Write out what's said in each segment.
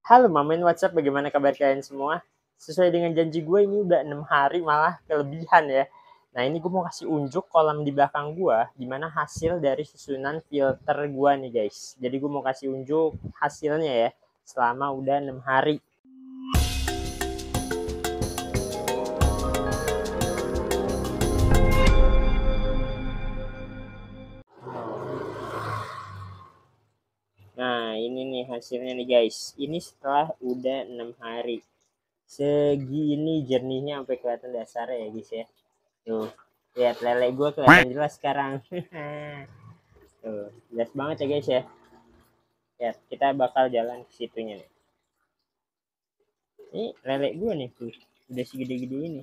Halo Mamen, WhatsApp, bagaimana kabar kalian semua? Sesuai dengan janji gue ini udah 6 hari malah kelebihan ya. Nah ini gue mau kasih unjuk kolam di belakang gue, dimana hasil dari susunan filter gue nih guys. Jadi gue mau kasih unjuk hasilnya ya, selama udah 6 hari. Nah ini nih hasilnya nih guys. Ini setelah udah 6 hari. Segini jernihnya sampai kelihatan dasarnya ya guys ya. Tuh, lihat lele gue kelihatan jelas sekarang. Tuh, jelas banget ya guys ya. Ya, kita bakal jalan ke situnya nih. Ini lele gue nih tuh, udah segede-gede ini.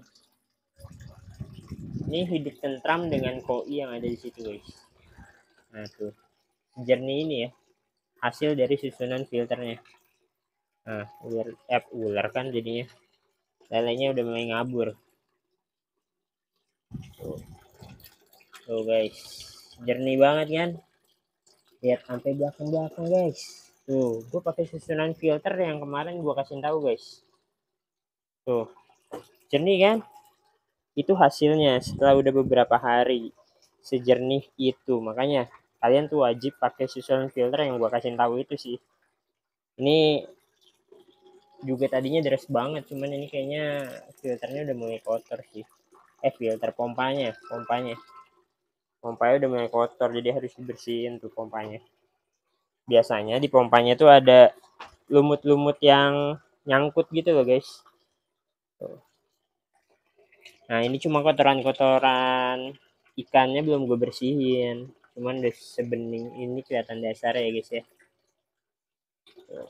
Ini hidup tentram dengan koi yang ada di situ guys. Nah tuh, jernih ini ya, hasil dari susunan filternya. Nah, ular kan jadinya. Lelenya udah mulai ngabur. Tuh, tuh guys, jernih banget kan? Lihat sampai belakang-belakang guys. Tuh, gue pakai susunan filter yang kemarin gue kasih tahu guys. Tuh, jernih kan? Itu hasilnya setelah udah beberapa hari sejernih itu. Makanya kalian tuh wajib pakai susunan filter yang gue kasih tahu itu sih. Ini juga tadinya deras banget, cuman ini kayaknya filternya udah mulai kotor sih. Filter pompanya udah mulai kotor, jadi harus dibersihin tuh pompanya. Biasanya di pompanya tuh ada lumut-lumut yang nyangkut gitu loh guys. Tuh. Nah ini cuma kotoran-kotoran ikannya belum gue bersihin, cuman udah sebening ini kelihatan dasar ya guys ya. Tuh.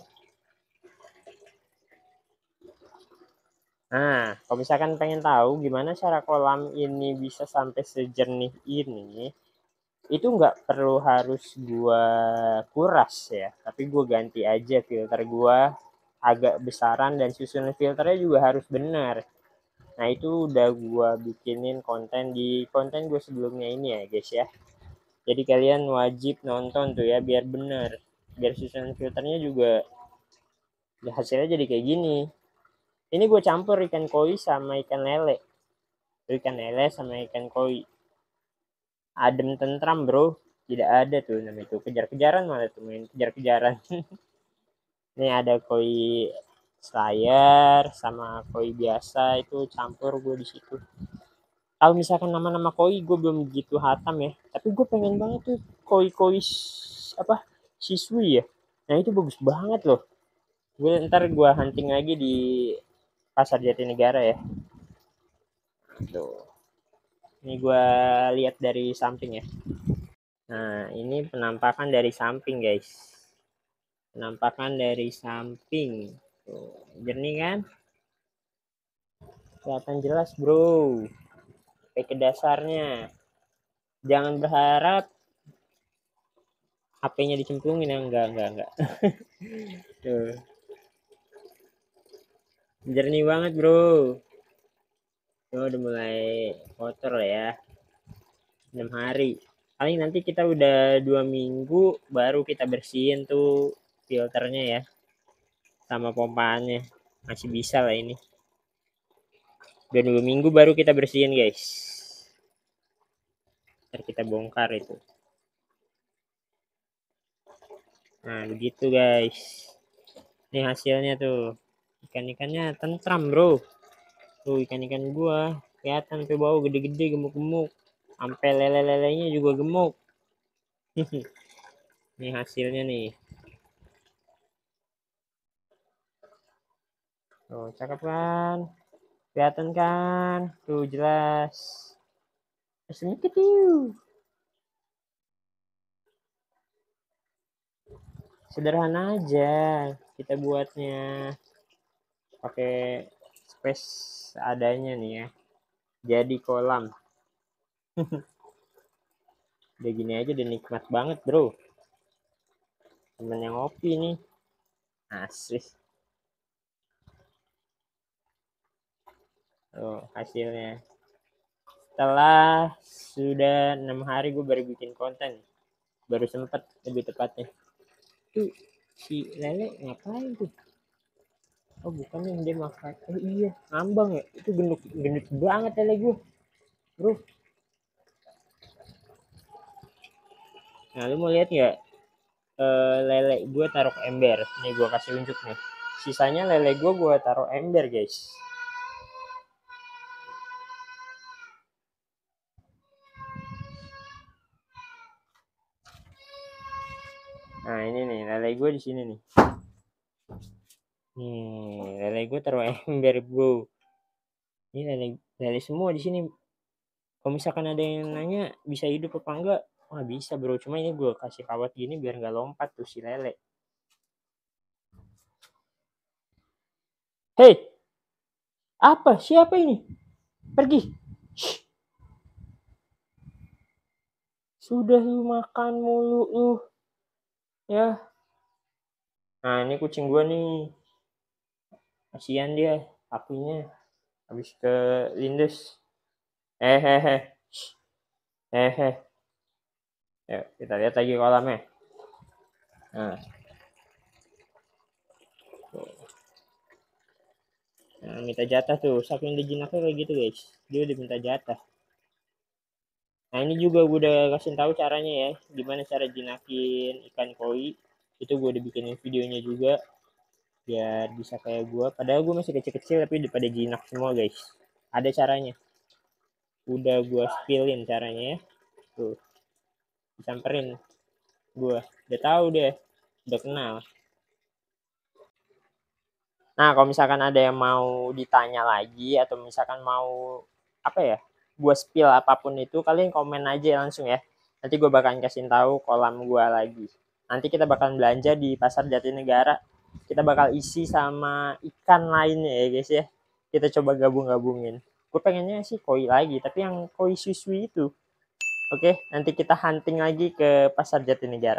Nah kalau misalkan pengen tahu gimana cara kolam ini bisa sampai sejernih ini, itu nggak perlu harus gue kuras ya, tapi gue ganti aja filter gue agak besaran dan susunan filternya juga harus benar. Nah itu udah gue bikinin konten gue sebelumnya ini ya guys ya. Jadi kalian wajib nonton tuh ya biar bener, biar susunan filternya juga ya hasilnya jadi kayak gini. Ini gue campur ikan koi sama ikan lele. Ikan lele sama ikan koi. Adem tentram bro. Tidak ada tuh namanya itu kejar-kejaran, malah tuh main kejar-kejaran. Ini ada koi slayer sama koi biasa itu campur gue di situ. Kalau misalkan nama-nama koi gue belum begitu hatam ya, tapi gue pengen banget tuh koi apa siswi ya. Nah itu bagus banget loh. Ntar gue hunting lagi di pasar Jatinegara ya. Tuh, ini gue lihat dari samping ya. Nah ini penampakan dari samping guys. Penampakan dari samping. Tuh, jernih kan? Kelihatan jelas bro. Sampai ke dasarnya. Jangan berharap HP-nya dicemplungin ya, enggak. Tuh. Jernih banget bro. Tuh udah mulai kotor lah ya. 6 hari. Paling nanti kita udah 2 minggu baru kita bersihin tuh filternya ya. Sama pompanya. Masih bisa lah ini. Udah 2 minggu baru kita bersihin guys. Ntar kita bongkar itu. Nah begitu guys. Ini hasilnya tuh. Ikan-ikannya tentram bro. Tuh ikan-ikan gua kelihatan tuh bau gede-gede gemuk-gemuk. Sampai lele-lelenya juga gemuk. Ini hasilnya nih. Tuh cakep kan? Kelihatan kan? Tuh jelas. Sedikit tuh. Sederhana aja kita buatnya. Pakai space adanya nih ya. Jadi kolam. Udah gini aja udah nikmat banget bro. Temen yang ngopi nih. Asik. Tuh hasilnya. Setelah sudah 6 hari gue baru bikin konten. Baru sempet lebih tepatnya. Tuh si lele ngapain tuh? Oh bukan nih, dia makan. Oh iya, ngambang ya. Itu gendut gendut banget lele gue, bro. Nah lu mau lihat nggak, lele gue taruh ke ember? Nih gue kasih unjuk nih. Sisanya lele gue taruh ember guys. Nah ini nih lele gue di sini nih. Nih lele gue taruh ember bro. Ini lele semua di sini. Kalau misalkan ada yang nanya bisa hidup apa enggak, wah bisa bro. Cuma ini gue kasih kawat gini biar nggak lompat tuh si lele. Hei, apa? Siapa ini? Pergi. Shh. Sudah lu makan mulu lu. Ya. Nah ini kucing gue nih. Kasihan dia, kakinya habis ke lindes. Hehehe. Hehe. Yuk kita lihat lagi kolamnya. Nah. Nah, minta jatah tuh. Saking dijinaknya kayak gitu guys. Dia udah minta jatah. Nah ini juga gue udah kasih tahu caranya ya, gimana cara jinakin ikan koi. Itu gue udah bikinin videonya juga, biar bisa kayak gue. Padahal gue masih kecil-kecil tapi udah pada jinak semua guys. Ada caranya. Udah gue spillin caranya ya. Tuh, disamperin gue. Udah tahu deh, udah kenal. Nah kalau misalkan ada yang mau ditanya lagi atau misalkan mau apa ya, gue spill apapun itu, kalian komen aja langsung ya. Nanti gue bakalan kasih tahu kolam gue lagi. Nanti kita bakalan belanja di pasar Jatinegara. Kita bakal isi sama ikan lainnya ya guys ya. Kita coba gabung-gabungin. Gue pengennya sih koi lagi, tapi yang koi susui itu. Oke, nanti kita hunting lagi ke pasar Jatinegara.